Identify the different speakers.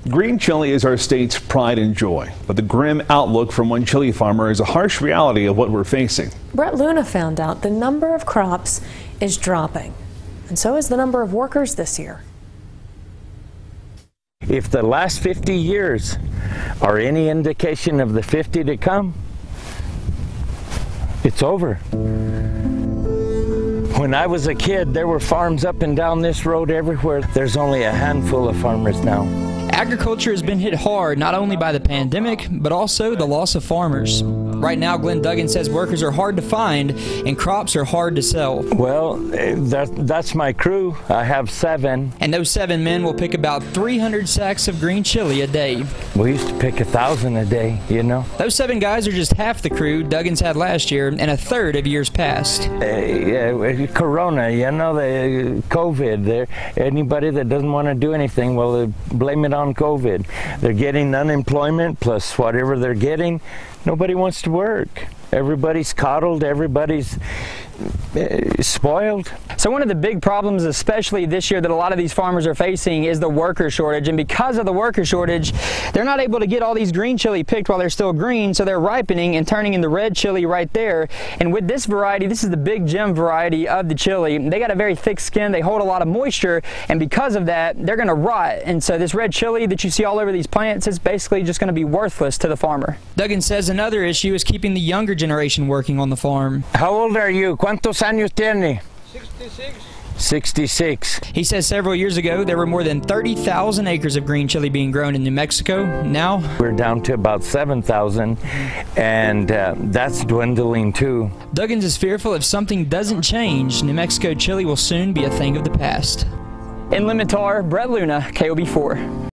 Speaker 1: Green chili is our state's pride and joy, but the grim outlook from one chili farmer is a harsh reality of what we're facing.
Speaker 2: Brett Luna found out the number of crops is dropping, and so is the number of workers this year.
Speaker 3: If the last 50 years are any indication of the 50 to come, it's over. When I was a kid, there were farms up and down this road everywhere. There's only a handful of farmers now.
Speaker 4: Agriculture has been hit hard not only by the pandemic, but also the loss of farmers. Right now, Glenn Duggan says workers are hard to find and crops are hard to sell.
Speaker 3: Well, that's my crew. I have 7.
Speaker 4: And those 7 men will pick about 300 sacks of green chili a day.
Speaker 3: We used to pick 1,000 a day, you know.
Speaker 4: Those 7 guys are just half the crew Duggan's had last year and a third of years past.
Speaker 3: Corona, you know, the COVID. Anybody that doesn't want to do anything, well, blame it on COVID. They're getting unemployment plus whatever they're getting. Nobody wants to work. Everybody's coddled, everybody's spoiled.
Speaker 4: So one of the big problems, especially this year, that a lot of these farmers are facing is the worker shortage. And because of the worker shortage, they're not able to get all these green chili picked while they're still green, so they're ripening and turning into red chili right there. And with this variety, this is the Big Jim variety of the chili. They got a very thick skin, they hold a lot of moisture, and because of that, they're gonna rot. And so this red chili that you see all over these plants is basically just gonna be worthless to the farmer. Duggan says another issue is keeping the younger generation working on the farm.
Speaker 3: How old are you? ¿Cuántos años tiene?
Speaker 5: 66.
Speaker 3: 66.
Speaker 4: He says several years ago there were more than 30,000 acres of green chili being grown in New Mexico. Now
Speaker 3: we're down to about 7,000, and that's dwindling too.
Speaker 4: Duggins is fearful if something doesn't change, New Mexico chili will soon be a thing of the past. In Limitar, Brett Luna, KOB4.